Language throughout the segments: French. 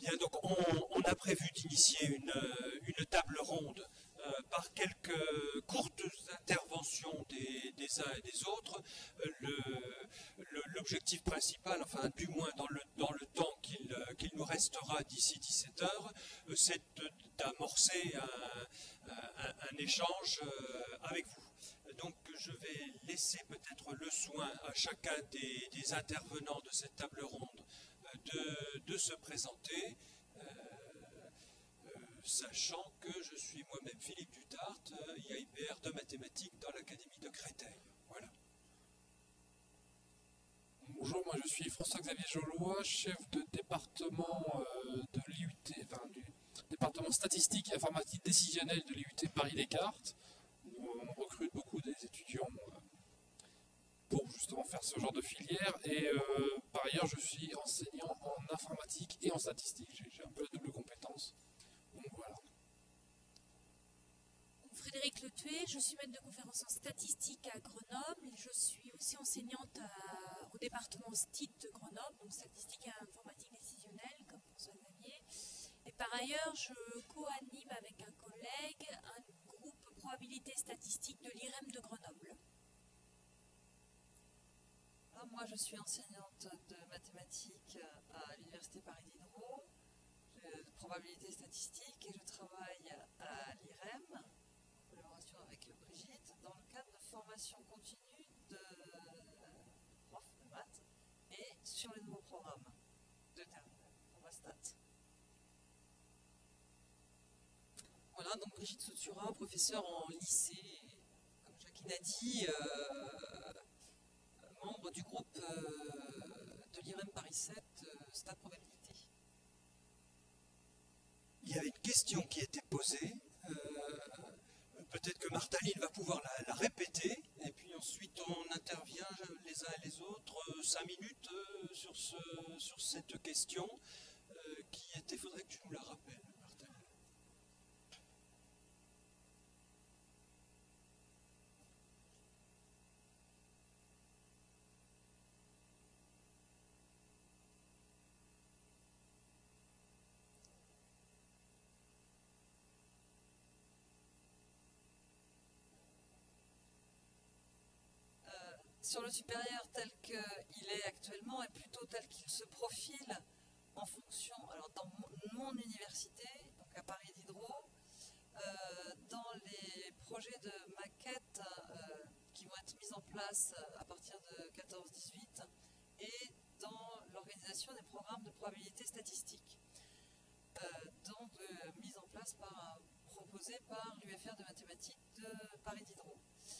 Bien, donc on a prévu d'initier une table ronde par quelques courtes interventions des uns et des autres. L'objectif principal, enfin du moins dans le temps qu'il nous restera d'ici 17 heures, c'est d'amorcer un échange avec vous. Donc je vais laisser peut-être le soin à chacun des intervenants de cette table ronde de se présenter, sachant que je suis moi-même Philippe Dutart, IAIPR de mathématiques dans l'Académie de Créteil. Voilà. Bonjour, moi je suis François-Xavier Jollois, chef de département de l'IUT, enfin du département statistique et informatique décisionnelle de l'IUT Paris-Descartes. On recrute beaucoup des étudiants pour justement faire ce genre de filière et par ailleurs je suis enseignant en informatique et en statistique, j'ai un peu la double compétence. Donc voilà. Frédéric Letuet, je suis maître de conférence en statistique à Grenoble. Je suis aussi enseignante au département STID de Grenoble, donc statistique et informatique décisionnelle, comme François-Xavier. Et par ailleurs, je co-anime avec un collègue un groupe probabilité statistique de l'IREM de Grenoble. Alors moi, je suis enseignante de mathématiques à l'Université Paris Diderot, de probabilité statistique, et je travaille à l'IREM, en collaboration avec Brigitte, dans le cadre de formation continue de profs de maths et sur les nouveaux programmes de terminale pour ma stat. Voilà, donc Brigitte Sotura, professeure en lycée, comme Jacqueline a dit, membre du groupe de l'IREM Paris 7, Stat Probabilité. Il y a une question qui a été posée. Peut-être que Martaline va pouvoir la répéter, et puis ensuite on intervient les uns et les autres 5 minutes sur cette question qui était. Faudrait que tu nous la rappelles, Martaline. Sur le supérieur tel qu'il est actuellement et plutôt tel qu'il se profile en fonction, alors dans mon université, donc à Paris Diderot, dans les projets de maquettes qui vont être mis en place à partir de 14-18 et dans l'organisation des programmes de probabilité statistique, donc mis en place proposés par l'UFR de mathématiques de Paris Diderot.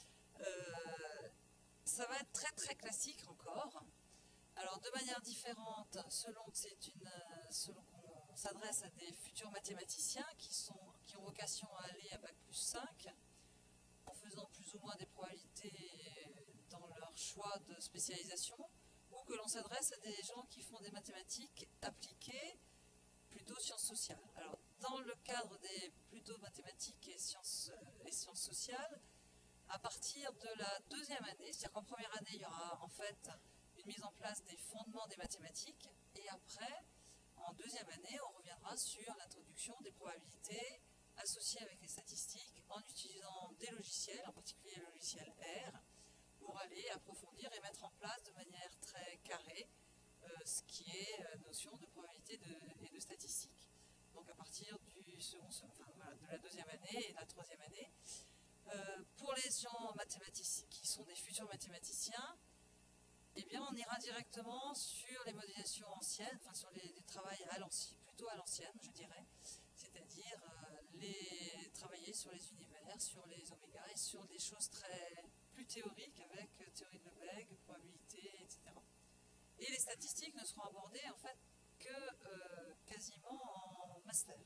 Ça va être très très classique encore. Alors de manière différente, selon qu'on s'adresse à des futurs mathématiciens qui ont vocation à aller à Bac+5, en faisant plus ou moins des probabilités dans leur choix de spécialisation, ou que l'on s'adresse à des gens qui font des mathématiques appliquées, plutôt sciences sociales. Alors dans le cadre des plutôt mathématiques et sciences sociales, à partir de la deuxième année, c'est-à-dire qu'en première année, il y aura en fait une mise en place des fondements des mathématiques, et après, en deuxième année, on reviendra sur l'introduction des probabilités associées avec les statistiques en utilisant des logiciels, en particulier le logiciel R, pour aller approfondir et mettre en place de manière très carrée ce qui est la notion de probabilité et de statistique. Donc à partir de la deuxième année et de la troisième année, pour les gens mathématiciens qui sont des futurs mathématiciens, eh bien on ira directement sur les modélisations anciennes, enfin sur les travails plutôt à l'ancienne, je dirais, c'est-à-dire travailler sur les univers, sur les oméga et sur des choses plus théoriques avec théorie de Lebesgue, probabilité, etc. Et les statistiques ne seront abordées en fait que quasiment en master.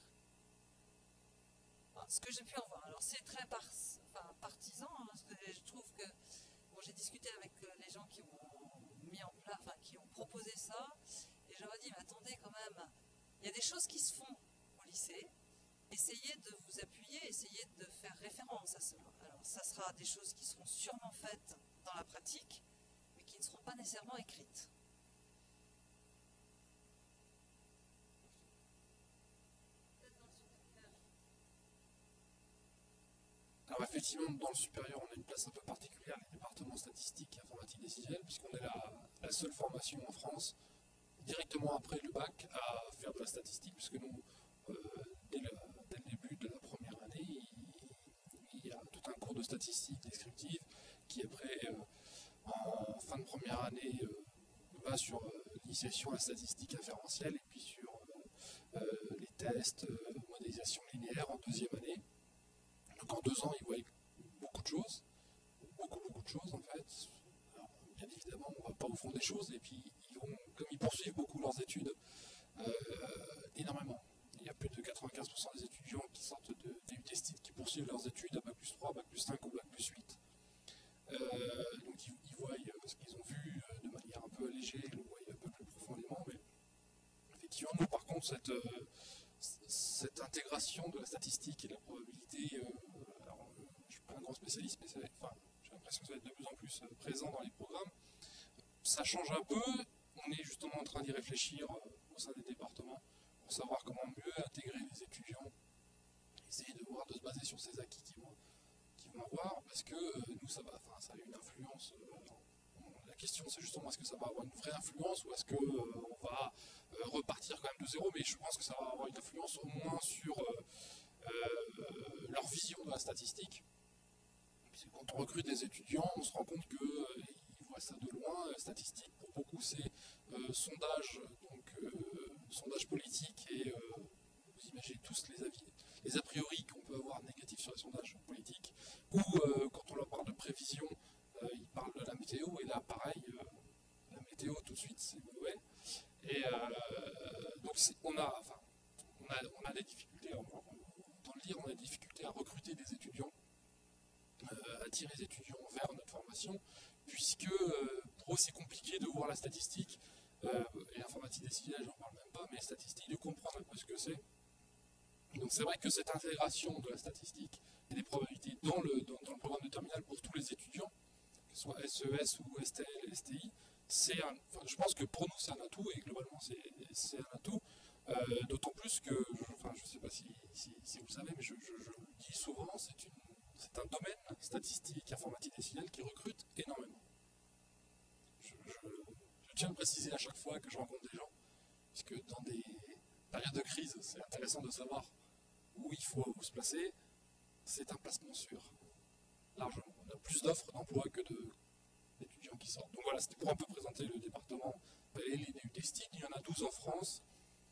Ce que j'ai pu en voir, alors c'est très partisan, hein, je trouve que j'ai discuté avec les gens qui ont mis en place, qui ont proposé ça, et je leur ai dit, mais attendez quand même, il y a des choses qui se font au lycée, essayez de vous appuyer, essayez de faire référence à cela. Alors ça sera des choses qui seront sûrement faites dans la pratique, mais qui ne seront pas nécessairement écrites. effectivement, dans le supérieur, on a une place un peu particulière, les départements statistiques et informatique décisionnelle, puisqu'on est la seule formation en France, directement après le bac, à faire de la statistique, puisque nous, dès le début de la première année, il y a tout un cours de statistique descriptive qui, après, en fin de première année, va sur l'initiation à la statistique inférentielle et puis sur les tests, modélisation linéaire en deuxième année. Donc en 2 ans, ils voient beaucoup de choses, beaucoup de choses en fait. Alors, bien évidemment, on ne va pas au fond des choses et puis comme ils poursuivent beaucoup leurs études, énormément. Il y a plus de 95% des étudiants qui sortent de DUT STIT qui poursuivent leurs études à Bac+3, Bac+5 ou Bac+8. Donc ils voient ce qu'ils ont vu de manière un peu allégée, ils le voient un peu plus profondément, mais effectivement, nous par contre, cette intégration de la statistique et de la probabilité, alors, je ne suis pas un grand spécialiste, mais j'ai l'impression que ça va être de plus en plus présent dans les programmes, ça change un peu, on est justement en train d'y réfléchir au sein des départements pour savoir comment mieux intégrer les étudiants, essayer de se baser sur ces acquis qu'ils vont avoir, parce que nous, ça a une influence. La question, c'est justement, est-ce que ça va avoir une vraie influence ou est-ce qu'on va repartir quand même de zéro, mais je pense que ça va avoir une influence au moins sur leur vision de la statistique. Puisque quand on recrute des étudiants, on se rend compte qu'ils voient ça de loin. La statistique, pour beaucoup, c'est sondage, donc sondage politique, et vous imaginez tous les a priori qu'on peut avoir négatifs sur les sondages politiques, ou quand on leur parle de prévision, ils parlent de la météo, et là pareil, la météo tout de suite c'est mauvais. Et donc on a des difficultés, dans le dire, on a des difficultés à recruter des étudiants, attirer les étudiants vers notre formation, puisque pour eux c'est compliqué de voir la statistique, et l'informatique décisionnelle j'en parle même pas, mais statistique, de comprendre un peu ce que c'est. Donc c'est vrai que cette intégration de la statistique et des probabilités dans le programme de terminale pour tous les étudiants, que ce soit SES ou STL, STI, je pense que pour nous c'est un atout, et globalement c'est un atout, d'autant plus que, je ne sais pas si vous le savez, mais je le dis souvent, c'est un domaine statistique, informatique décisionnelle qui recrute énormément. Je tiens à le préciser à chaque fois que je rencontre des gens, puisque dans des périodes de crise, c'est intéressant de savoir où il faut se placer. C'est un placement sûr, largement. On a plus d'offres d'emploi que d'étudiants qui sortent. Donc voilà, c'était pour un peu présenter le département et les DUT STIT. Il y en a 12 en France.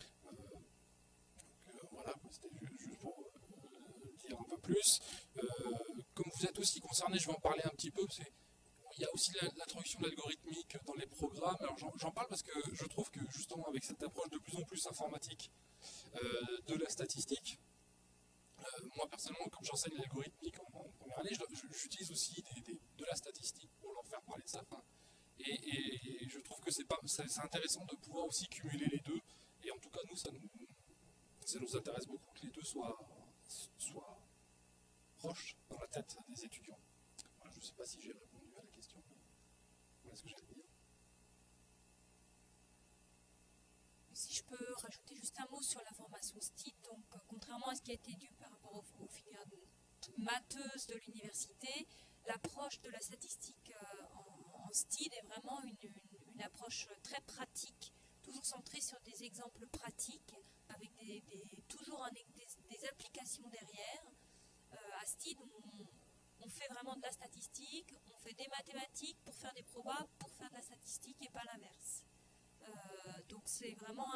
Voilà, c'était juste pour dire un peu plus. Comme vous êtes aussi concernés, je vais en parler un petit peu. Il y a aussi l'introduction de l'algorithmique dans les programmes. Alors j'en parle parce que je trouve que justement avec cette approche de plus en plus informatique de la statistique, moi personnellement, comme j'enseigne l'algorithmique en première année, j'utilise aussi de la statistique pour leur faire parler de ça. Et je trouve que c'est intéressant de pouvoir aussi cumuler les deux. Et en tout cas, nous, ça nous intéresse beaucoup que les deux soient proches dans la tête des étudiants. Voilà, je ne sais pas si j'ai répondu à la question. Voilà ce que j'allais dire. Si je peux rajouter juste un mot sur la formation STIT, donc contrairement à ce qui a été dit par rapport aux filières matheuses de l'université, l'approche de la statistique en STIT est vraiment une approche très pratique, toujours centrée sur des exemples pratiques, avec toujours des applications derrière. À STIT, on fait vraiment de la statistique, on fait des mathématiques pour faire des probas, pour faire de la statistique et pas l'inverse. Donc c'est vraiment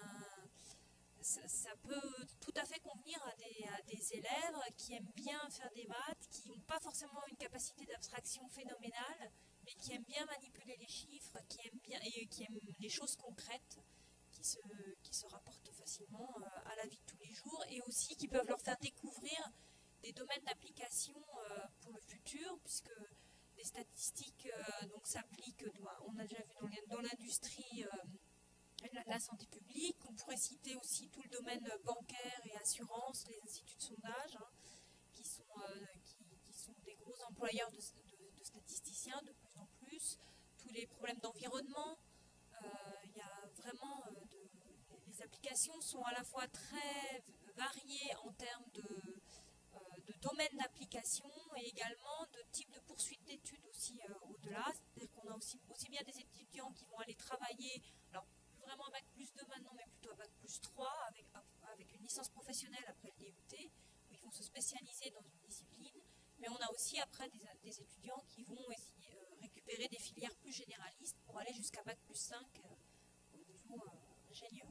ça peut tout à fait convenir à des élèves qui aiment bien faire des maths, qui n'ont pas forcément une capacité d'abstraction phénoménale, mais qui aiment bien manipuler les chiffres, qui aiment les choses concrètes, qui se rapportent facilement à la vie de tous les jours, et aussi qui peuvent leur faire découvrir des domaines d'application pour le futur, puisque les statistiques s'appliquent, on a déjà vu dans l'industrie, la santé publique. On pourrait citer aussi tout le domaine bancaire et assurance, les instituts de sondage, qui sont des gros employeurs de statisticiens de plus en plus. Tous les problèmes d'environnement, il y a vraiment les applications sont à la fois très variées en termes de domaine domaine d'application et également de type de poursuite d'études aussi au-delà. C'est-à-dire qu'on a aussi bien des étudiants qui vont aller travailler, alors plus vraiment à Bac plus 2 maintenant, mais plutôt à Bac plus 3, avec une licence professionnelle après le DUT, où ils vont se spécialiser dans une discipline. Mais on a aussi après des étudiants qui vont essayer, récupérer des filières plus généralistes pour aller jusqu'à Bac plus 5 au niveau ingénieur.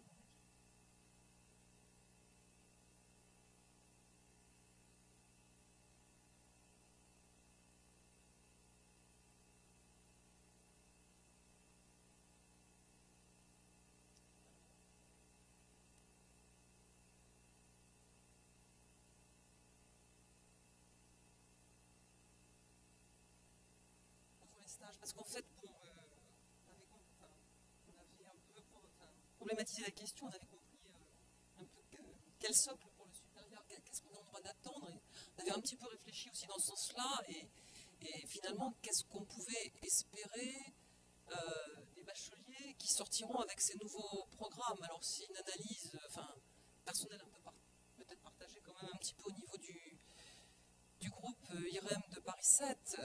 Parce qu'en fait, on avait un peu problématisé la question, on avait compris un peu quel socle pour le supérieur, qu'est-ce qu'on a le droit d'attendre. On avait un petit peu réfléchi aussi dans ce sens-là, et finalement, qu'est-ce qu'on pouvait espérer des bacheliers qui sortiront avec ces nouveaux programmes. Alors c'est une analyse personnelle un peu peut-être partagée quand même un petit peu au niveau du groupe IREM de Paris 7.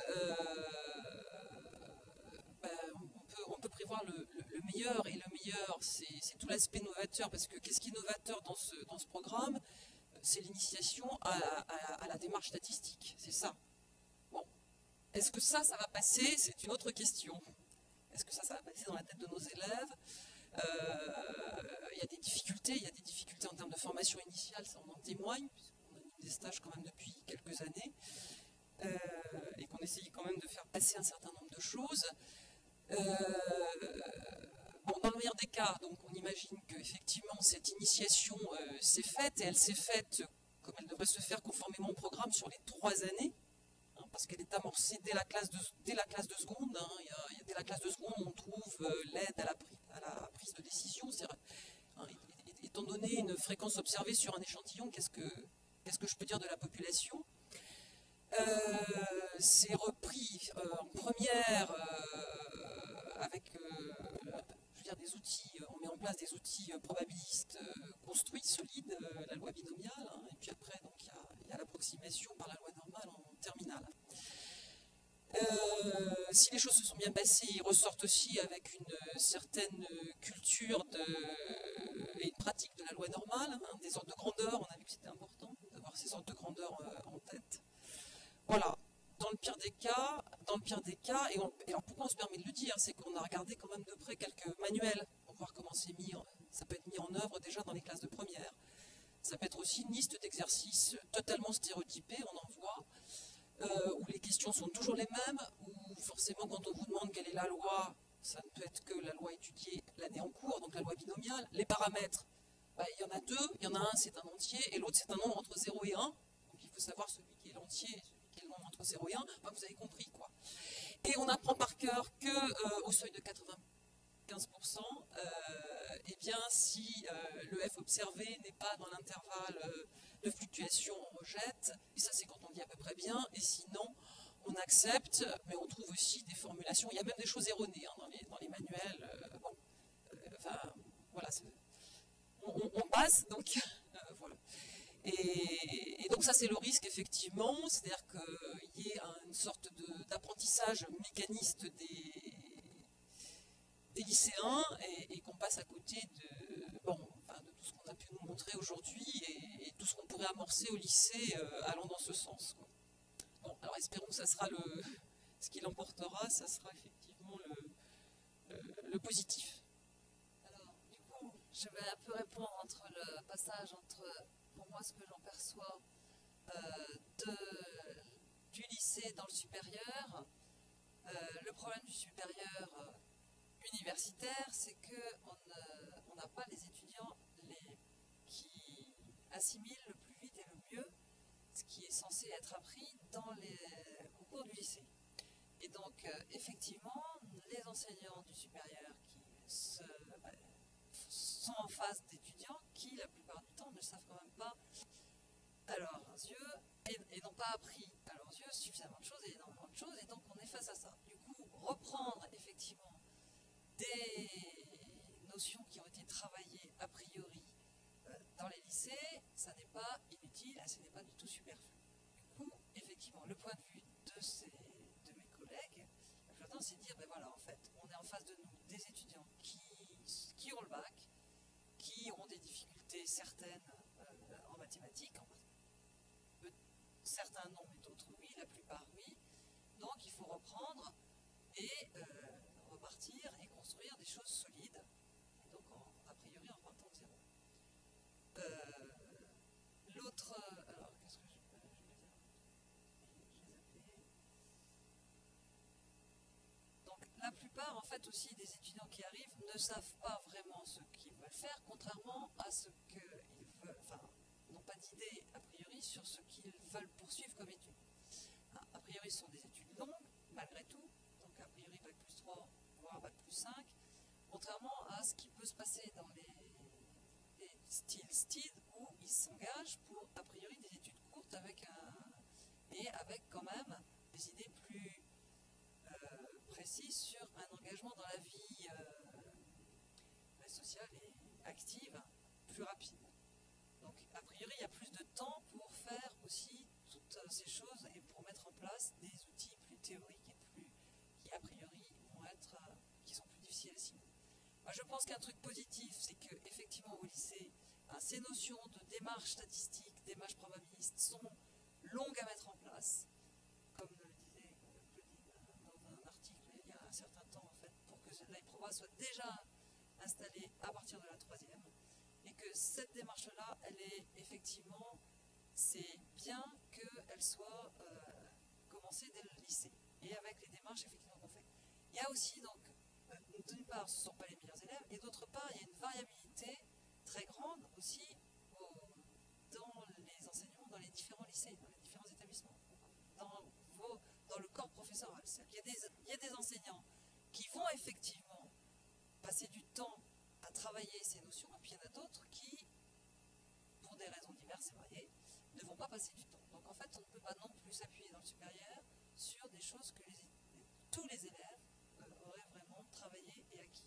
On peut prévoir le meilleur, et le meilleur, c'est tout l'aspect novateur, parce que qu'est-ce qui est novateur dans ce programme? C'est l'initiation à la démarche statistique, c'est ça. Bon, est-ce que ça va passer? C'est une autre question. Est-ce que ça va passer dans la tête de nos élèves? Il y a des difficultés en termes de formation initiale, ça on en témoigne, puisqu'on a des stages quand même depuis quelques années, et qu'on essaye quand même de faire passer un certain nombre de choses. Dans le meilleur des cas, donc on imagine qu'effectivement cette initiation s'est faite, et elle s'est faite comme elle devrait se faire conformément au programme sur les 3 années, parce qu'elle est amorcée dès la classe de seconde. Dès la classe de seconde, on trouve l'aide à la prise de décision. Étant donné une fréquence observée sur un échantillon, qu'est-ce que je peux dire de la population? C'est repris en première avec des outils, on met en place des outils probabilistes construits, solides, la loi binomiale, et puis après donc il y a l'approximation par la loi normale en terminale. Si les choses se sont bien passées, ils ressortent aussi avec une certaine culture et une pratique de la loi normale, des ordres de grandeur. On a vu que c'était important d'avoir ces ordres de grandeur en tête. Voilà. Dans le pire des cas, et alors pourquoi on se permet de le dire, c'est qu'on a regardé quand même de près quelques manuels pour voir comment ça peut être mis en œuvre déjà dans les classes de première. Ça peut être aussi une liste d'exercices totalement stéréotypés, on en voit, où les questions sont toujours les mêmes, où forcément quand on vous demande quelle est la loi, ça ne peut être que la loi étudiée l'année en cours, donc la loi binomiale. Les paramètres, il y en a 2, il y en a un c'est un entier, et l'autre c'est un nombre entre 0 et 1, donc il faut savoir celui qui est l'entier, le nombre entre 0 et 1, vous avez compris quoi. Et on apprend par cœur qu'au seuil de 95%, eh bien si le F observé n'est pas dans l'intervalle de fluctuation, on rejette, et ça c'est quand on dit à peu près bien, et sinon on accepte, mais on trouve aussi des formulations, il y a même des choses erronées dans les manuels, voilà, on passe, donc voilà. Et donc ça c'est le risque effectivement, c'est-à-dire qu'il y ait une sorte d'apprentissage mécaniste des lycéens et qu'on passe à côté de tout ce qu'on a pu nous montrer aujourd'hui et tout ce qu'on pourrait amorcer au lycée allant dans ce sens. Bon, alors espérons que ça sera ce qui l'emportera, ça sera effectivement le positif. Alors du coup, je vais un peu répondre entre le passage entre pour moi ce que j'en perçois du lycée dans le supérieur. Le problème du supérieur universitaire, c'est qu'on n'a pas les étudiants qui assimilent le plus vite et le mieux ce qui est censé être appris au cours du lycée. Et donc, effectivement, les enseignants du supérieur qui sont en face d'étudiants qui, la plupart du temps, ne savent quand même pas à leurs yeux et n'ont pas appris à leurs yeux suffisamment de choses et énormément de choses, et donc on est face à ça. Du coup, reprendre effectivement des notions qui ont été travaillées a priori dans les lycées, ça n'est pas inutile et ce n'est pas du tout superflu. Du coup, c'est de dire, ben voilà, en fait, on est en face de nous des étudiants qui ont le bac, qui ont des difficultés certaines en mathématiques, certains non, mais d'autres oui, la plupart oui. Donc il faut reprendre et repartir et construire des choses solides, et donc a priori en repartant de zéro. L'autre, alors qu'est-ce que je les ai appelés. Donc la plupart en fait aussi des étudiants qui arrivent ne savent pas vraiment ce qu'ils veulent faire, contrairement à ce qu'ils veulent, enfin n'ont pas d'idée a priori sur ce qu'ils veulent poursuivre comme études. A priori ce sont des études longues malgré tout, donc a priori bac plus 3 voire bac plus 5, contrairement à ce qui peut se passer dans les styles STID où ils s'engagent pour a priori des études courtes avec quand même des idées plus précises sur un engagement dans la vie sociale et active plus rapide. Donc a priori il y a plus de temps pour faire aussi toutes ces choses et pour mettre en place des outils plus théoriques et qui a priori qui sont plus difficiles à simuler. Moi, je pense qu'un truc positif, c'est qu'effectivement au lycée, ces notions de démarche statistique, démarche probabiliste sont longues à mettre en place, comme le disait Claudine dans un article il y a un certain temps, en fait, pour que l'IPROBA soit déjà installée à partir de la 3e, et que cette démarche-là, elle est effectivement, c'est bien qu'elle soit commencée dès le lycée, et avec les démarches effectivement qu'on fait. Il y a aussi donc, d'une part, ce ne sont pas les meilleurs élèves, et d'autre part, il y a une variabilité très grande aussi dans les enseignements, dans les différents lycées, dans les différents établissements, dans le corps professoral. Il y a des enseignants qui vont effectivement passer du temps à travailler ces notions, et puis il y en a d'autres qui, pour des raisons diverses et variées, ne vont pas passer du temps. Donc en fait, on ne peut pas non plus s'appuyer dans le supérieur sur des choses que tous les élèves auraient vraiment travaillé et acquis.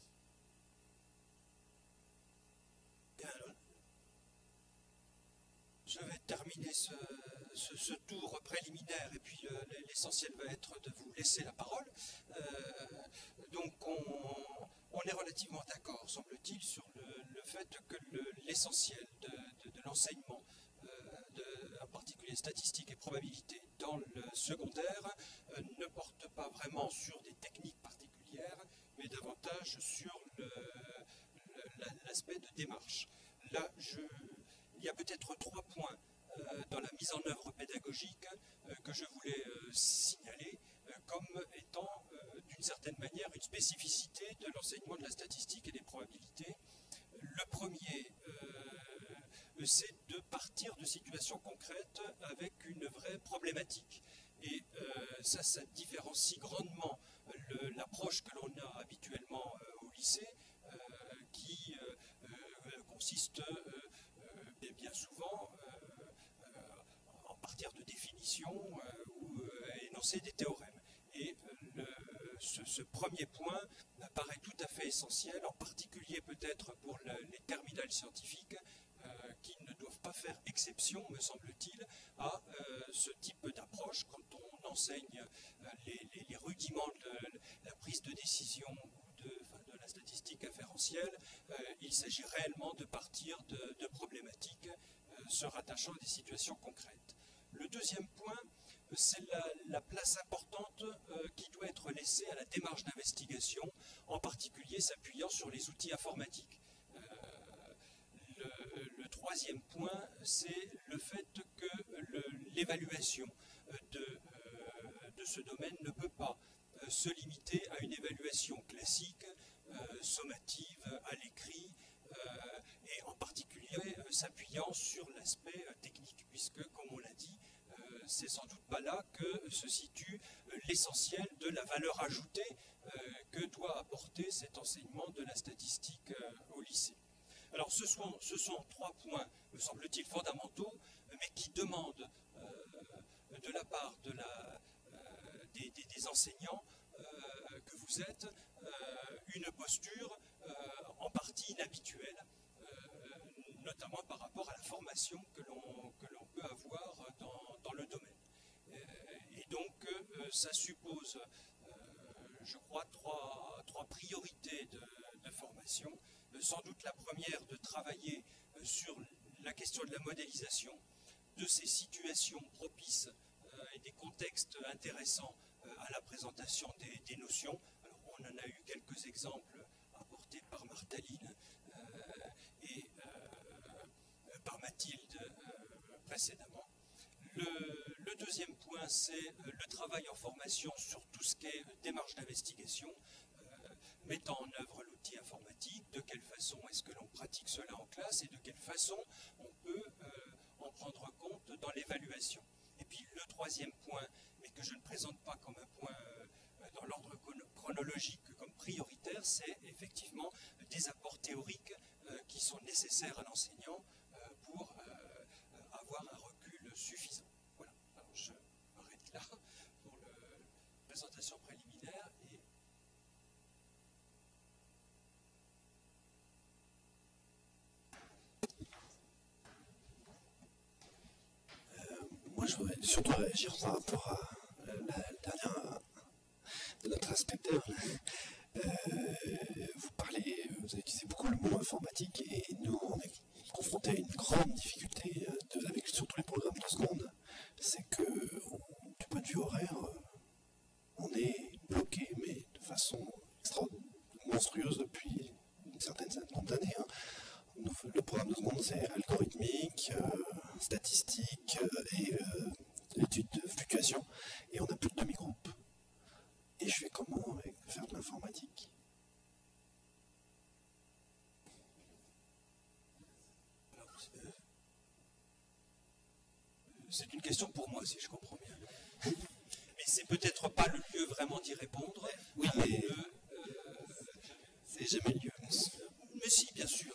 Je vais terminer ce tour préliminaire et puis l'essentiel va être de vous laisser la parole. Donc on est relativement d'accord, semble-t-il, sur le fait que l'essentiel de l'enseignement, en particulier statistique et probabilité, dans le secondaire, ne porte pas vraiment sur des techniques particulières, mais davantage sur l'aspect de démarche. Là, il y a peut-être 3 points dans la mise en œuvre pédagogique que je voulais signaler comme étant d'une certaine manière une spécificité de l'enseignement de la statistique et des probabilités. Le premier, c'est de partir de situations concrètes avec une vraie problématique. Et ça différencie grandement l'approche que l'on a habituellement au lycée, qui consiste bien souvent en partir de définitions ou énoncer des théorèmes. Et ce premier point apparaît tout à fait essentiel, en particulier peut-être pour les terminales scientifiques, qui ne doivent pas faire exception, me semble-t-il, à ce type d'approche quand on enseigne les rudiments de la prise de décision ou de la statistique inférentielle. Il s'agit réellement de partir de problématiques se rattachant à des situations concrètes. Le deuxième point, c'est la place importante qui doit être laissée à la démarche d'investigation, en particulier s'appuyant sur les outils informatiques. Le troisième point, c'est le fait que l'évaluation de ce domaine ne peut pas se limiter à une évaluation classique, sommative, à l'écrit, et en particulier s'appuyant sur l'aspect technique, puisque, comme on l'a dit, c'est sans doute pas là que se situe l'essentiel de la valeur ajoutée que doit apporter cet enseignement de la statistique au lycée. Alors ce sont 3 points, me semble-t-il, fondamentaux, mais qui demandent de la part des enseignants que vous êtes une posture en partie inhabituelle, notamment par rapport à la formation que l'on peut avoir dans le domaine. Et donc ça suppose, je crois, trois priorités de formation. Sans doute la première, de travailler sur la question de la modélisation de ces situations propices et des contextes intéressants à la présentation des notions. Alors, on en a eu quelques exemples apportés par Martaline et par Mathilde précédemment. Le deuxième point, c'est le travail en formation sur tout ce qui est démarche d'investigation, mettant en œuvre l'outil informatique, de quelle façon est-ce que l'on pratique cela en classe et de quelle façon on peut en prendre compte dans l'évaluation. Et puis le troisième point, mais que je ne présente pas comme un point dans l'ordre chronologique comme prioritaire, c'est effectivement des apports théoriques qui sont nécessaires à l'enseignant pour avoir un recul suffisant. Voilà, alors je m'arrête là pour la présentation préliminaire. Moi, je voudrais surtout réagir par rapport à la dernière de notre inspecteur. Vous avez utilisé beaucoup le mot informatique et nous, on est confrontés à une grande difficulté avec surtout les programmes de seconde. C'est que, du point de vue horaire, on est bloqué, mais de façon monstrueuse depuis une certaine nombre d'années. Le programme de seconde, c'est algorithmique, statistique et études de fluctuation. Et on n'a plus de demi-groupe. Et je fais comment avec faire de l'informatique? C'est une question pour moi, si je comprends bien. Mais c'est peut-être pas le lieu vraiment d'y répondre. Oui, mais c'est jamais le lieu. Mais si, bien sûr.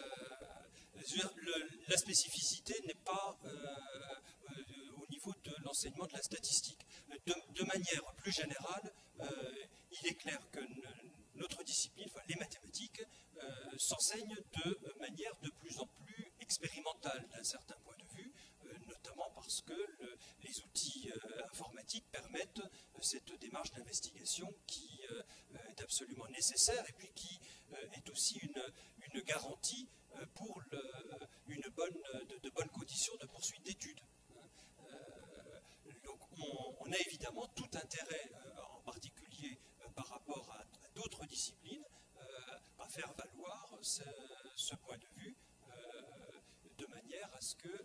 La spécificité n'est pas au niveau de l'enseignement de la statistique. De manière plus générale, il est clair que notre discipline, enfin les mathématiques, s'enseignent de manière de plus en plus expérimentale d'un certain point de vue, notamment parce que les outils informatiques permettent cette démarche d'investigation qui est absolument nécessaire et puis qui est aussi une garantie pour de bonnes conditions de poursuite d'études. Donc on a évidemment tout intérêt, en particulier par rapport à d'autres disciplines, à faire valoir ce point de vue de manière à ce que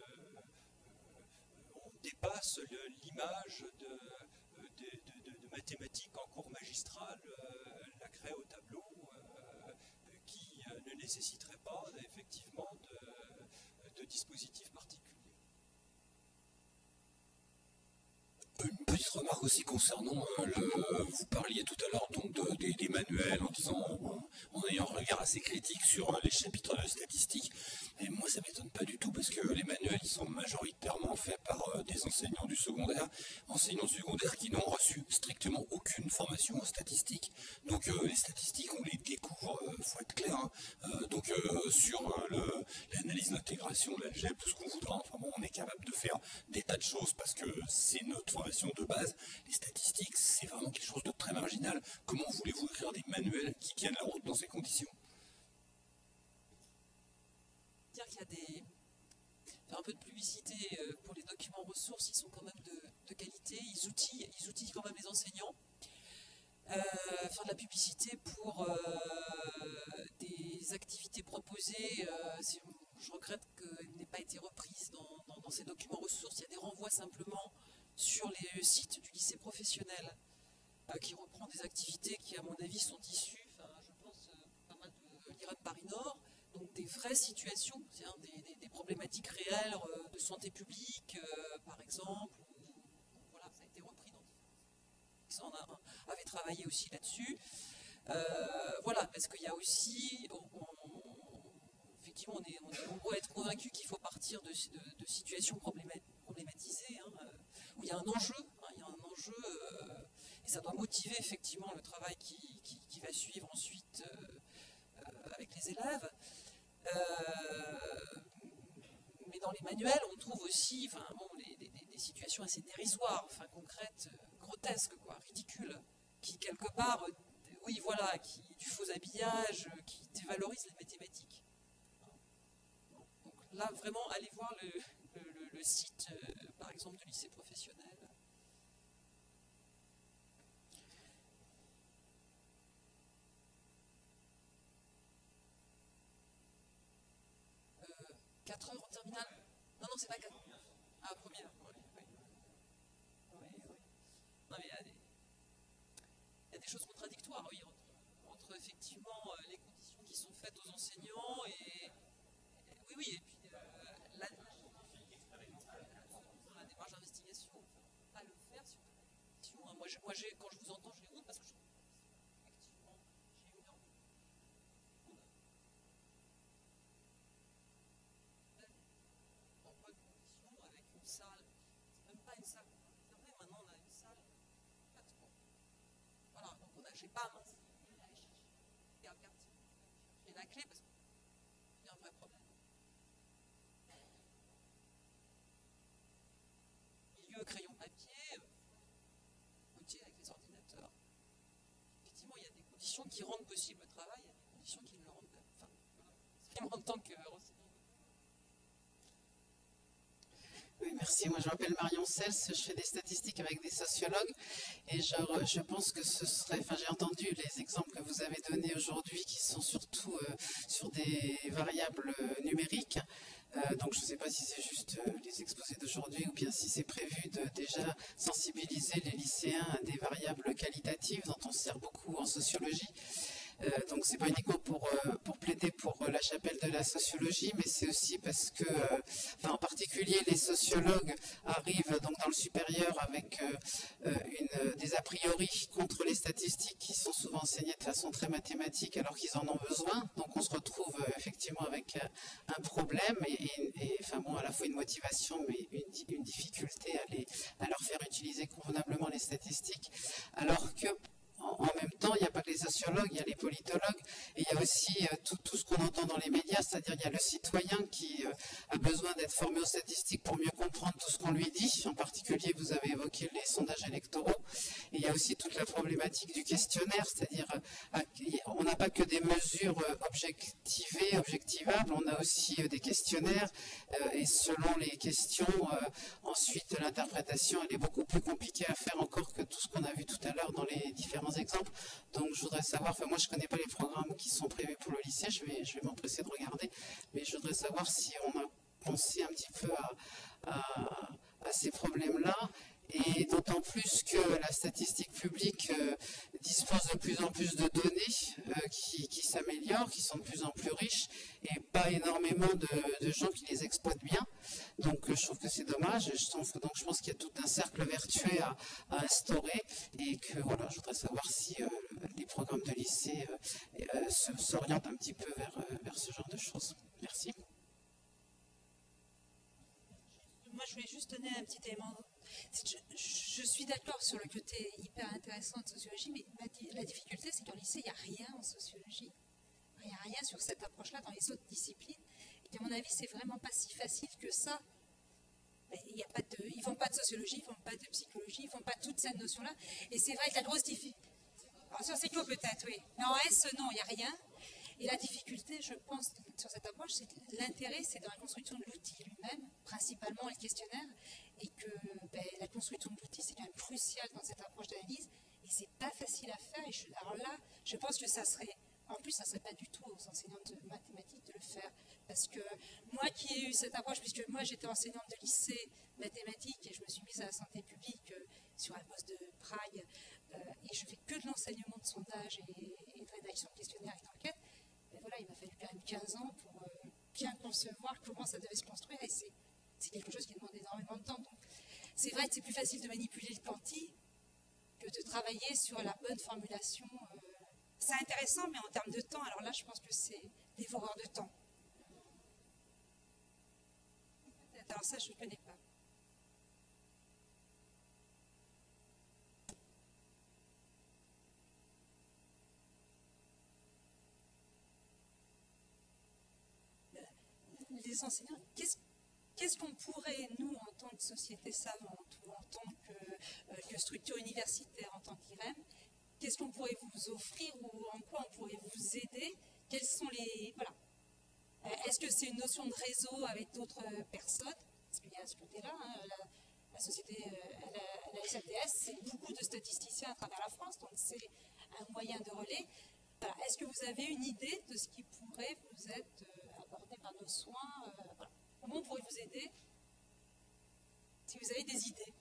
on dépasse l'image de mathématiques en cours magistral, la craie au tableau, qui ne nécessiterait pas effectivement de dispositifs particuliers. Une petite remarque aussi concernant, vous parliez tout à l'heure donc des manuels en disant, en ayant un regard assez critique sur les chapitres de statistiques. Et moi, ça ne m'étonne pas du tout parce que les manuels ils sont majoritairement faits par des enseignants du secondaire, qui n'ont reçu strictement aucune formation en statistique. Donc les statistiques, on les découvre, il faut être clair, donc sur l'analyse, l'intégration, l'algèbre, tout ce qu'on voudra. Enfin bon, on est capable de faire des tas de choses parce que c'est notre formation de base. Les statistiques, c'est vraiment quelque chose de très marginal. Comment voulez-vous écrire des manuels qui tiennent la route dans ces conditions? Dire qu'il y a faire un peu de publicité pour les documents ressources, ils sont quand même de qualité, ils outillent quand même les enseignants. Faire de la publicité pour des activités proposées, je regrette qu'elle n'ait pas été reprise dans ces documents ressources. Il y a des renvois simplement sur les sites du lycée professionnel qui reprend des activités qui, à mon avis, sont issues, je pense, pas mal de l'IREP Paris-Nord, donc des vraies situations, c'est-à-dire des problématiques réelles de santé publique, par exemple. Voilà, ça a été repris dans ça, on avait travaillé aussi là-dessus. Voilà, parce qu'il y a aussi, effectivement, on est nombreux à être convaincus qu'il faut partir de situations problématisées, où il y a un enjeu, et ça doit motiver effectivement le travail qui va suivre ensuite avec les élèves. Mais dans les manuels, on trouve aussi des situations assez dérisoires, concrètes, grotesques, ridicules. qui quelque part, oui, voilà, qui du faux habillage, qui dévalorise les mathématiques. Donc là, vraiment, allez voir le site, par exemple, de lycée professionnel. Euh, 4 heures en terminale? Non, non, c'est pas 4. Ah, première. Oui, oui. Oui, oui. Non, mais il y a des choses contradictoires, oui, entre effectivement les conditions qui sont faites aux enseignants oui, oui, et puis la démarche d'investigation, il ne faut pas le faire sur la condition. Moi, quand je vous entends, j'ai honte parce que je trouve effectivement, j'ai eu en bonne condition avec une salle, c'est même pas une salle qu'on va réserver, maintenant on a une salle pratiquement. Voilà, donc j'ai pas à m'inscrire, et à perdre la clé parce qu'il y a un vrai problème. Milieu crayon papier, outil avec les ordinateurs. Effectivement, il y a des conditions qui rendent possible le travail, il y a des conditions qui ne le rendent pas. Enfin, voilà. En tant que Oui, merci. Moi, je m'appelle Marion Sels, je fais des statistiques avec des sociologues et je pense que ce serait, enfin, j'ai entendu les exemples que vous avez donnés aujourd'hui qui sont surtout sur des variables numériques. Donc, je ne sais pas si c'est juste les exposés d'aujourd'hui ou bien si c'est prévu de déjà sensibiliser les lycéens à des variables qualitatives dont on se sert beaucoup en sociologie. Donc c'est pas uniquement pour plaider pour la chapelle de la sociologie, mais c'est aussi parce que, en particulier les sociologues arrivent donc dans le supérieur avec des a priori contre les statistiques qui sont souvent enseignées de façon très mathématique alors qu'ils en ont besoin. Donc on se retrouve effectivement avec un problème et à la fois une motivation mais une difficulté à leur faire utiliser convenablement les statistiques, alors que en même temps, il n'y a pas que les sociologues, il y a les politologues, et il y a aussi tout ce qu'on entend dans les médias, c'est-à-dire il y a le citoyen qui a besoin d'être formé aux statistiques pour mieux comprendre tout ce qu'on lui dit. En particulier, vous avez évoqué les sondages électoraux, et il y a aussi toute la problématique du questionnaire, c'est-à-dire on n'a pas que des mesures objectivables, on a aussi des questionnaires, et selon les questions, ensuite l'interprétation, elle est beaucoup plus compliquée à faire encore que tout ce qu'on a vu tout à l'heure dans les différents exemples. Donc je voudrais savoir, moi je ne connais pas les programmes qui sont prévus pour le lycée, je vais m'empresser de regarder, mais je voudrais savoir si on a pensé un petit peu à ces problèmes-là, et d'autant plus que la statistique publique dispose de plus en plus de données qui s'améliorent, qui sont de plus en plus riches, et pas énormément de gens qui les exploitent bien. Donc je trouve que c'est dommage, donc je pense qu'il y a tout un cercle vertueux à instaurer, et que voilà, je voudrais savoir si les programmes de lycée s'orientent un petit peu vers ce genre de choses. Merci. Moi, je voulais juste donner un petit élément. Je suis d'accord sur le côté hyper intéressant de sociologie, mais la difficulté, c'est qu'en lycée, il n'y a rien en sociologie. Il n'y a rien sur cette approche-là dans les autres disciplines. Et à mon avis, c'est vraiment pas si facile que ça. Ils ne font pas de sociologie, ils ne font pas de psychologie, ils ne font pas toute cette notion-là. Et c'est vrai que la grosse difficulté. Alors, sur Psycho, peut-être, oui. Mais en S, non, il n'y a rien. Et la difficulté, je pense, sur cette approche, c'est que l'intérêt, c'est dans la construction de l'outil lui-même, principalement le questionnaire, et que la construction de l'outil, c'est quand même crucial dans cette approche d'analyse, et c'est pas facile à faire. Alors là, je pense que ça serait, en plus, ça serait pas du tout aux enseignantes de mathématiques de le faire, parce que moi qui ai eu cette approche, puisque moi j'étais enseignante de lycée mathématiques, et je me suis mise à la santé publique sur un poste de Prague, et je fais que de l'enseignement de sondage et de rédaction de questionnaires et d'enquête. Voilà, il m'a fallu quand même 15 ans pour bien concevoir comment ça devait se construire, et c'est quelque chose qui demande énormément de temps. Donc, c'est vrai que c'est plus facile de manipuler le quanti que de travailler sur la bonne formulation. C'est intéressant, mais en termes de temps, alors là, je pense que c'est dévoreur de temps. Alors ça, je ne connais pas. Les enseignants, qu'est-ce qu'on pourrait, nous, en tant que société savante, ou en tant que structure universitaire, en tant qu'IREM, qu'est-ce qu'on pourrait vous offrir ou en quoi on pourrait vous aider? Quels sont les... Voilà. Est-ce que c'est une notion de réseau avec d'autres personnes? Parce qu'il y a ce côté-là, hein, la société, la SFDS, c'est beaucoup de statisticiens à travers la France, donc c'est un moyen de relais. Voilà. Est-ce que vous avez une idée de ce qui pourrait vous être abordé par nos soins? Voilà. Comment on pourrait vous aider? Si vous avez des idées.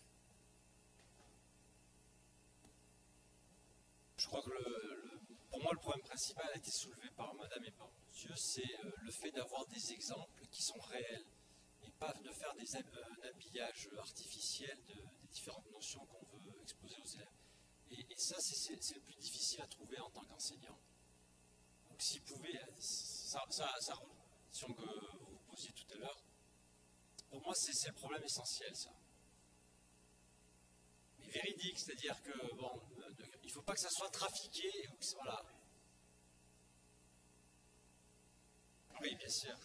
Je crois que pour moi, le problème principal a été soulevé par madame et par monsieur, c'est le fait d'avoir des exemples qui sont réels et pas de faire un habillage artificiel des différentes notions qu'on veut exposer aux élèves. Et ça, c'est le plus difficile à trouver en tant qu'enseignant. Donc s'il pouvait, ça question que vous posiez tout à l'heure, pour moi, c'est le problème essentiel, ça. Mais véridique, c'est-à-dire que, bon, il ne faut pas que ça soit trafiqué, voilà. Oui, bien sûr.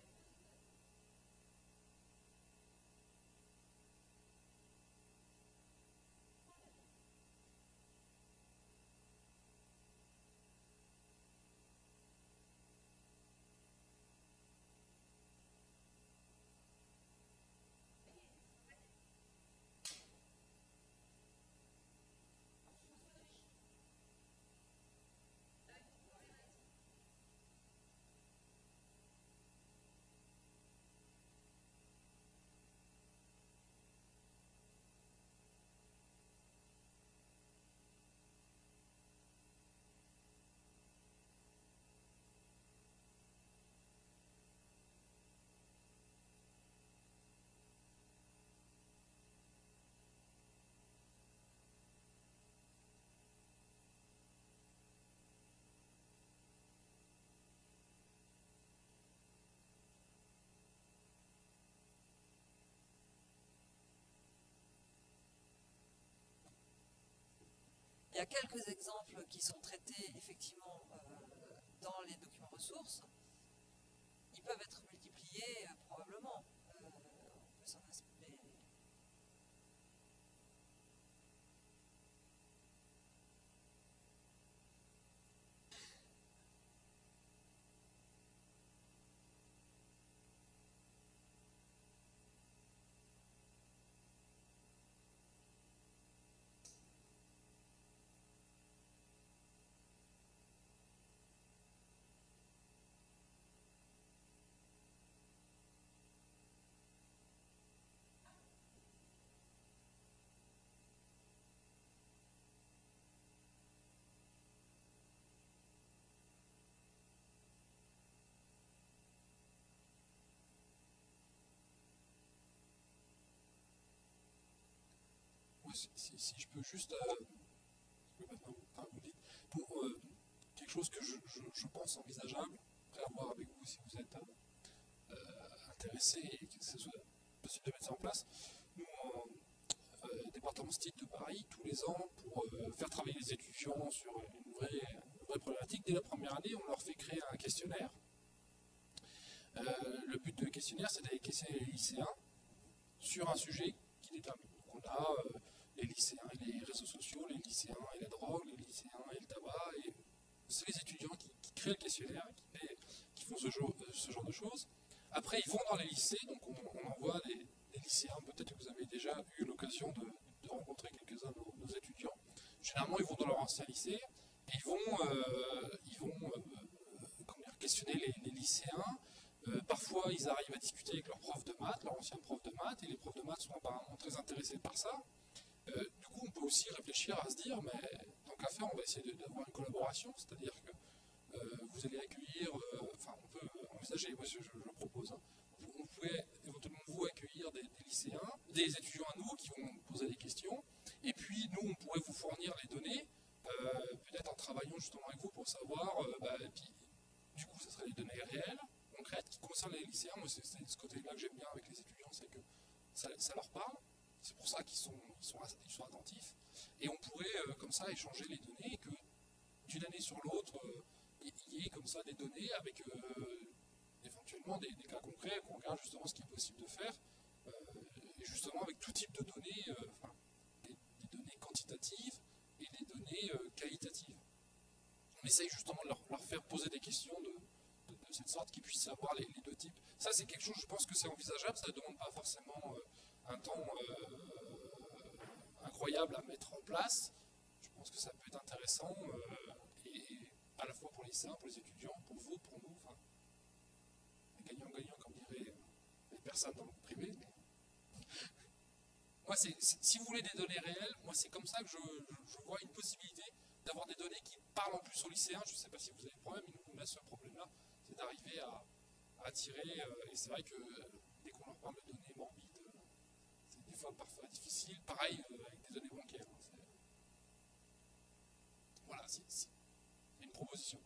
Il y a quelques exemples qui sont traités effectivement dans les documents ressources. Ils peuvent être multipliés probablement. On peut s'en inspirer. Si je peux juste, pour quelque chose que je pense envisageable, après à voir avec vous si vous êtes intéressé et que ce soit possible de mettre ça en place. Nous, en département STIT de Paris, tous les ans, pour faire travailler les étudiants sur une vraie problématique, dès la première année, on leur fait créer un questionnaire. Le but du questionnaire, c'est d'aller questionner les lycéens sur un sujet qui détermine. Donc on a les lycéens et les réseaux sociaux, les lycéens et la drogue, les lycéens et le tabac, et c'est les étudiants qui créent le questionnaire, qui font ce genre de choses. Après, ils vont dans les lycées, donc on envoie des lycéens, peut-être que vous avez déjà eu l'occasion de rencontrer quelques-uns de nos étudiants. Généralement, ils vont dans leur ancien lycée, et ils vont questionner les lycéens. Parfois, ils arrivent à discuter avec leur prof de maths, leur ancien prof de maths, et les profs de maths sont apparemment très intéressés par ça. Du coup, on peut aussi réfléchir à se dire, mais tant qu'à faire, on va essayer d'avoir une collaboration, c'est-à-dire que vous allez accueillir, on peut envisager, moi je propose, hein, vous pouvez éventuellement vous accueillir des lycéens, des étudiants à nous qui vont poser des questions, et puis nous, on pourrait vous fournir les données, peut-être en travaillant justement avec vous pour savoir, et puis du coup, ce serait des données réelles, concrètes, qui concernent les lycéens. Moi, c'est ce côté-là que j'aime bien avec les étudiants, c'est que ça leur parle. C'est pour ça qu'ils sont attentifs. Et on pourrait, comme ça, échanger les données et que d'une année sur l'autre, il y ait comme ça des données avec éventuellement des cas concrets, qu'on regarde justement ce qui est possible de faire. Et justement avec tout type de données, des données quantitatives, et des données qualitatives. On essaye justement de leur faire poser des questions de cette sorte qu'ils puissent savoir les deux types. Ça, c'est quelque chose, je pense que c'est envisageable, ça ne demande pas forcément un temps incroyable à mettre en place. Je pense que ça peut être intéressant, et à la fois pour les lycéens, pour les étudiants, pour vous, pour nous, enfin, gagnant-gagnant, comme diraient les personnes dans le privé. Moi, si vous voulez des données réelles, moi c'est comme ça que je vois une possibilité d'avoir des données qui parlent en plus aux lycéens. Je ne sais pas si vous avez le problème, mais on a ce problème-là, c'est d'arriver à attirer, et c'est vrai que dès qu'on leur parle de données morbides, c'est des fois parfois difficile. Pareil avec des données bancaires. Voilà, c'est une proposition.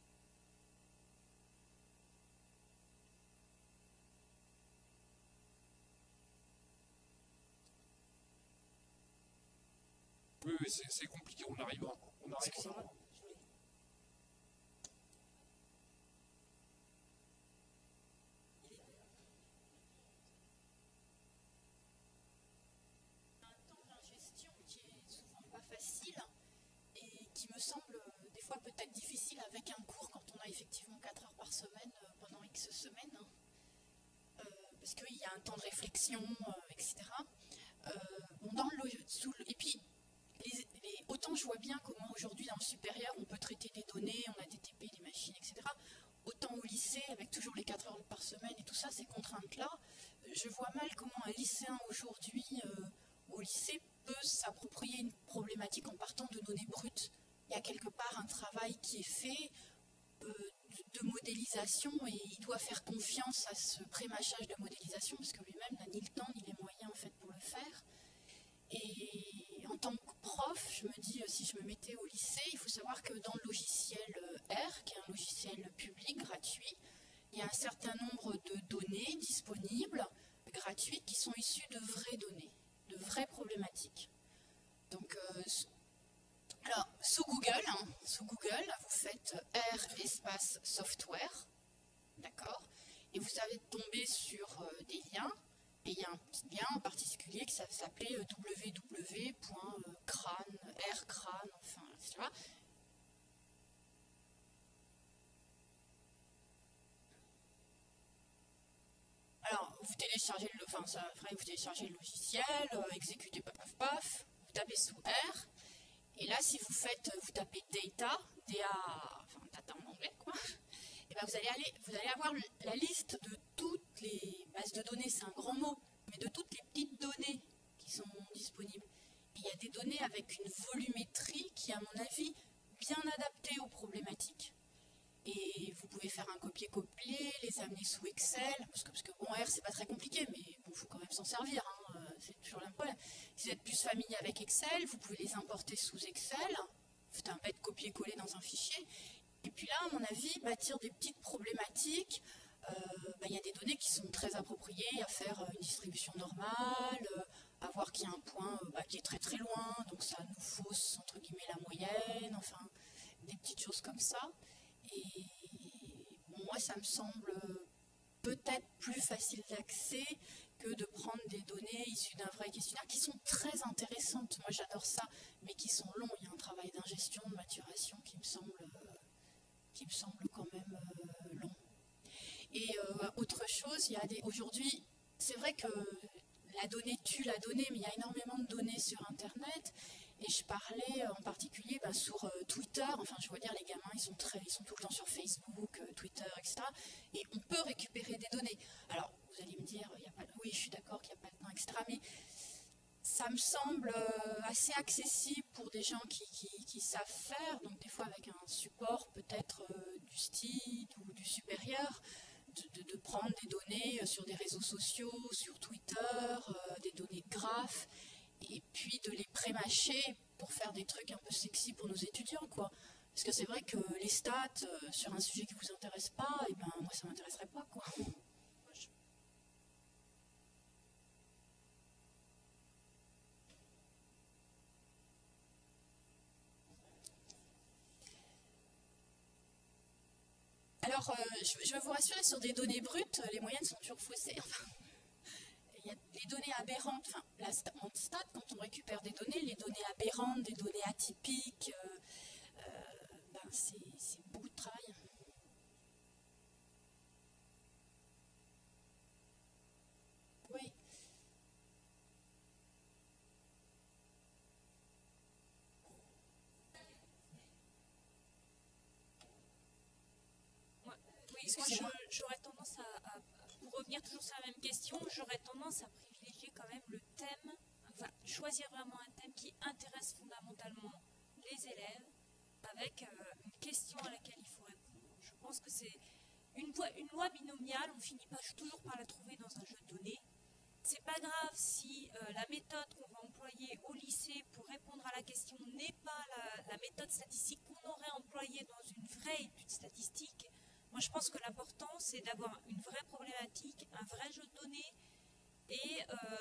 Oui, c'est compliqué, on arrive à... Excusez-moi. Un temps d'ingestion qui est souvent pas facile et qui me semble des fois peut-être difficile avec un cours quand on a effectivement 4 heures par semaine pendant X semaines, parce qu'il y a un temps de réflexion, etc. Et puis, autant je vois bien comment aujourd'hui dans le supérieur on peut traiter des données, on a des TP, des machines, etc. Autant au lycée, avec toujours les 4 heures par semaine et tout ça, ces contraintes-là, je vois mal comment un lycéen aujourd'hui, au lycée, peut s'approprier une problématique en partant de données brutes. Il y a quelque part un travail qui est fait de modélisation et il doit faire confiance à ce pré-mâchage de modélisation parce que lui-même n'a ni le temps ni les moyens en fait, pour le faire. Et en tant que prof, je me dis, si je me mettais au lycée, il faut savoir que dans le logiciel R, qui est un logiciel public, gratuit, il y a un certain nombre de données disponibles, gratuites, qui sont issues de vraies données, de vraies problématiques. Donc, alors, sous Google, vous faites R espace software, d'accord, et vous allez tomber sur des liens. Et il y a un petit lien en particulier qui s'appelait www.crane, rcrane, enfin, etc. Alors, vous téléchargez vous téléchargez le logiciel, exécutez paf, vous tapez sous R, et là, si vous tapez data, enfin data en anglais, quoi, et ben vous allez avoir la liste de toutes les bases de données, c'est un grand mot, mais de toutes les petites données qui sont disponibles. Et il y a des données avec une volumétrie qui, à mon avis, bien adaptée aux problématiques. Et vous pouvez faire un copier-coller, les amener sous Excel, parce que bon, R, c'est pas très compliqué, mais bon, il faut quand même s'en servir, hein, c'est toujours le problème. Si vous êtes plus familier avec Excel, vous pouvez les importer sous Excel, vous faites un bête copier-coller dans un fichier, et puis là, à mon avis, bâtir des petites problématiques, il y a des données qui sont très appropriées à faire une distribution normale, à voir qu'il y a un point qui est très très loin, donc ça nous fausse entre guillemets la moyenne, enfin des petites choses comme ça. Et bon, moi, ça me semble peut-être plus facile d'accès que de prendre des données issues d'un vrai questionnaire qui sont très intéressantes. Moi, j'adore ça, mais qui sont longs. Il y a un travail d'ingestion, de maturation qui me semble quand même long. Et autre chose, aujourd'hui, c'est vrai que la donnée tue la donnée, mais il y a énormément de données sur Internet. Et je parlais en particulier sur Twitter, enfin je veux dire les gamins ils sont tout le temps sur Facebook, Twitter, etc. Et on peut récupérer des données. Alors vous allez me dire, oui je suis d'accord qu'il n'y a pas de temps, etc. Mais ça me semble assez accessible pour des gens qui savent faire, donc des fois avec un support peut-être du STID ou du supérieur, de prendre des données sur des réseaux sociaux, sur Twitter, des données de graphes, et puis de les pré-mâcher pour faire des trucs un peu sexy pour nos étudiants, quoi. Parce que c'est vrai que les stats sur un sujet qui ne vous intéresse pas, et ben moi ça ne m'intéresserait pas, quoi. Alors, je vais vous rassurer, sur des données brutes, les moyennes sont toujours faussées. Enfin, il y a des données aberrantes. Enfin, en stat, quand on récupère des données, les données aberrantes, des données atypiques, c'est beaucoup de travail. Oui. Moi, j'aurais tendance pour revenir toujours sur la même question, j'aurais tendance à privilégier quand même le thème, enfin, choisir vraiment un thème qui intéresse fondamentalement les élèves, avec une question à laquelle il faut répondre. Je pense que c'est une loi binomiale, on finit toujours par la trouver dans un jeu de données. C'est pas grave si la méthode qu'on va employer au lycée pour répondre à la question n'est pas la méthode statistique qu'on aurait employée dans une vraie étude statistique. Moi, je pense que l'important, c'est d'avoir une vraie problématique, un vrai jeu de données et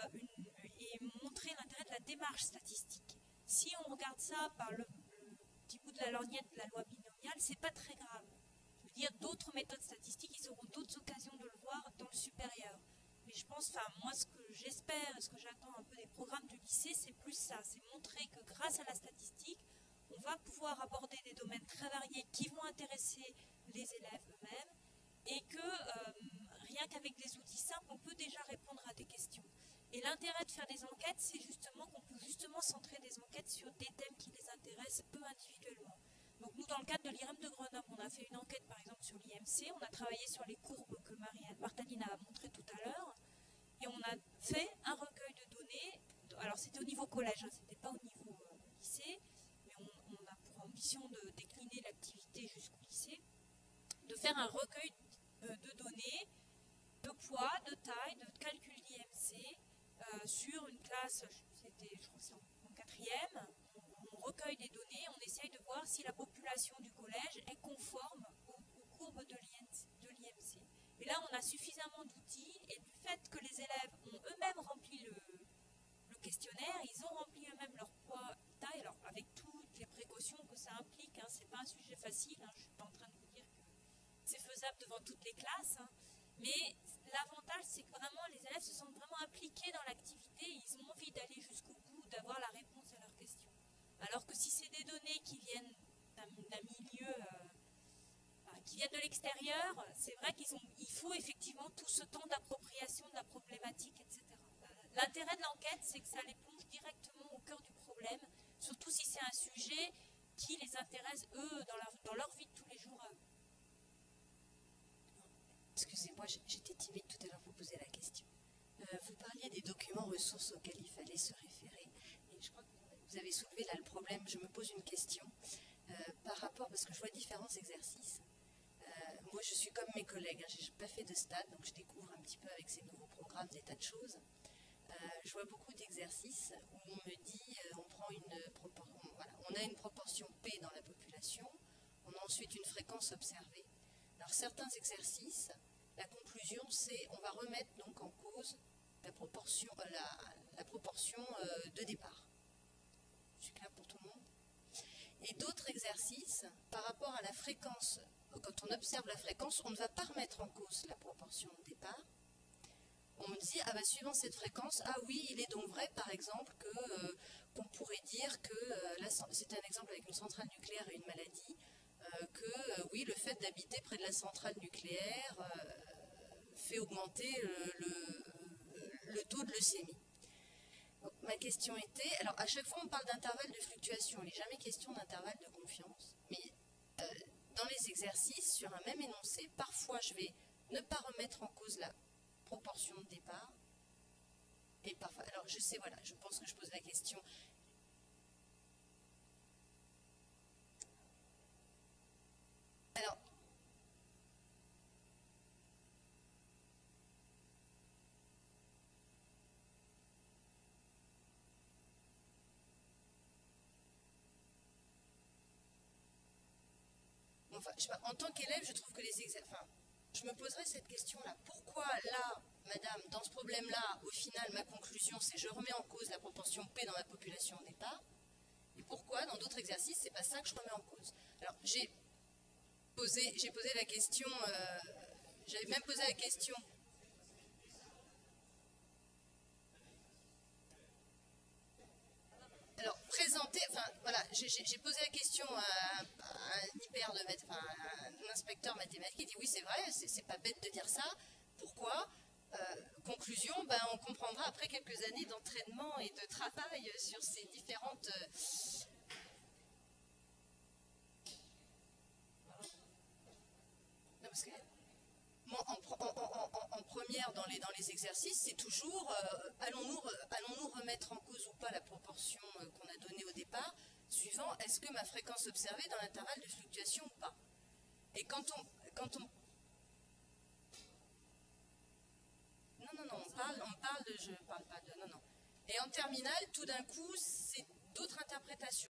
montrer l'intérêt de la démarche statistique. Si on regarde ça par le petit bout de la lorgnette de la loi binomiale, c'est pas très grave. Je veux dire, d'autres méthodes statistiques, ils auront d'autres occasions de le voir dans le supérieur. Mais je pense, moi, ce que j'espère, ce que j'attends un peu des programmes du lycée, c'est plus ça, c'est montrer que grâce à la statistique, on va pouvoir aborder des domaines très variés qui vont intéresser les élèves eux-mêmes et que rien qu'avec des outils simples, on peut déjà répondre à des questions. Et l'intérêt de faire des enquêtes, c'est justement qu'on peut justement centrer des enquêtes sur des thèmes qui les intéressent peu individuellement. Donc nous, dans le cadre de l'IREM de Grenoble, on a fait une enquête par exemple sur l'IMC, on a travaillé sur les courbes que Marthaline a montrées tout à l'heure, et on a fait un recueil de données. Alors c'était au niveau collège, hein, c'était pas au niveau lycée, mais on a pour ambition de décliner l'activité jusqu'au lycée, de faire un recueil de données, de poids, de taille, de calcul d'IMC, sur une classe, c'était je crois que c'est en quatrième, on recueille des données, on essaye de voir si la population du collège est conforme aux courbes de l'IMC. Et là, on a suffisamment d'outils, et du fait que les élèves ont eux-mêmes rempli le questionnaire, ils ont rempli eux-mêmes leur poids, taille, alors avec toutes les précautions que ça implique, hein, c'est pas un sujet facile, hein, je suis pas en train de vous dire que c'est faisable devant toutes les classes, hein, mais l'avantage, c'est que vraiment les élèves se sentent vraiment impliqués dans l'activité, ils ont envie d'aller jusqu'au bout, d'avoir la réponse à leurs questions. Alors que si c'est des données qui viennent d'un milieu, qui viennent de l'extérieur, c'est vrai qu'il faut effectivement tout ce temps d'appropriation de la problématique, etc. L'intérêt de l'enquête, c'est que ça les plonge directement au cœur du problème, surtout si c'est un sujet qui les intéresse, eux, dans leur vie de tous les jours. Excusez-moi, j'étais timide tout à l'heure pour poser la question. Vous parliez des documents ressources auxquels il fallait se référer. Et je crois que vous avez soulevé là le problème. Je me pose une question par rapport, parce que je vois différents exercices. Moi, je suis comme mes collègues. Hein, je n'ai pas fait de stade, donc je découvre un petit peu avec ces nouveaux programmes des tas de choses. Je vois beaucoup d'exercices où on me dit, on a une proportion P dans la population, on a ensuite une fréquence observée. Alors certains exercices, la conclusion c'est on va remettre donc en cause la proportion de départ. Je suis claire pour tout le monde. Et d'autres exercices, par rapport à la fréquence, quand on observe la fréquence, on ne va pas remettre en cause la proportion de départ. On me dit, suivant cette fréquence, oui, il est donc vrai, par exemple, qu'on pourrait dire que, c'était un exemple avec une centrale nucléaire et une maladie, oui, le fait d'habiter près de la centrale nucléaire fait augmenter le taux de leucémie. Donc, ma question était, alors à chaque fois on parle d'intervalle de fluctuation, il n'est jamais question d'intervalle de confiance, mais dans les exercices, sur un même énoncé, parfois je vais ne pas remettre en cause la proportion de départ, et parfois, alors je sais, voilà, je pense que je pose la question. Alors, je sais pas, en tant qu'élève, je trouve que je me poserais cette question-là. Pourquoi là, madame, dans ce problème-là, au final, ma conclusion, c'est je remets en cause la proportion P dans ma population au départ, et pourquoi, dans d'autres exercices, c'est pas ça que je remets en cause. Alors, j'ai posé la question, j'avais même posé la question. j'ai posé la question à un inspecteur mathématique, il dit oui c'est vrai, c'est pas bête de dire ça. Pourquoi? Conclusion, on comprendra après quelques années d'entraînement et de travail sur ces différentes... Non, parce que, moi, en première, dans les exercices, c'est toujours allons-nous remettre en cause ou pas la proportion qu'on a donnée au départ, suivant est-ce que ma fréquence observée dans l'intervalle de fluctuation ou pas. Et quand on je parle pas de... Non. Et en terminale, tout d'un coup, c'est d'autres interprétations.